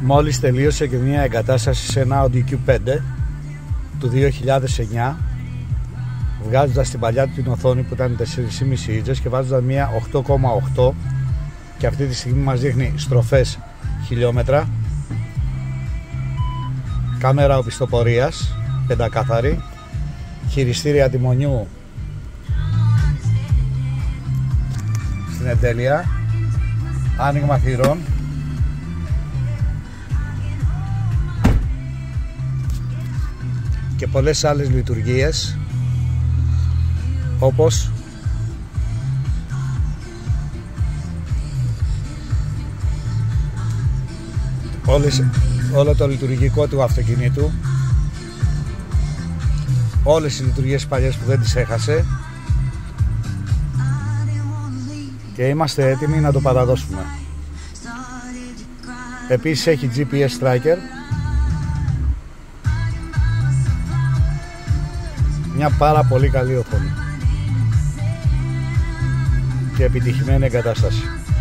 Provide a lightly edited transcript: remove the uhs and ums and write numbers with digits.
Μόλις τελείωσε και μια εγκατάσταση σε ένα Audi Q5 του 2009, βγάζοντας την παλιά του την οθόνη που ήταν 4,5 ίντσες και βάζοντας μια 8,8, και αυτή τη στιγμή μας δείχνει στροφές χιλιόμετρα, κάμερα οπισθοπορίας πεντακάθαρη, χειριστήρια τιμονιού στην εντέλεια, άνοιγμα θυρών, και πολλές άλλες λειτουργίες, όπως όλο το λειτουργικό του αυτοκινήτου, όλες οι λειτουργίες παλιές που δεν τις έχασε, και είμαστε έτοιμοι να το παραδώσουμε. Επίσης έχει GPS tracker, μια πάρα πολύ καλή οθόνη και επιτυχημένη εγκατάσταση.